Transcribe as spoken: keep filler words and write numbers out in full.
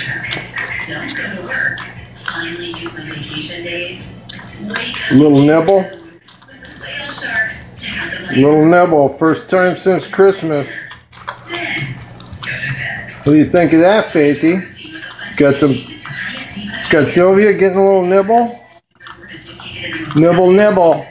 Don't go to work. Finally use my vacation days. Wake up. Little nibble. Whale sharks. Check out the Little nibble. First time since Christmas. Then go to bed. What do you think of that, Faithy? Got some. Got Sylvia getting a little nibble. Nibble, nibble.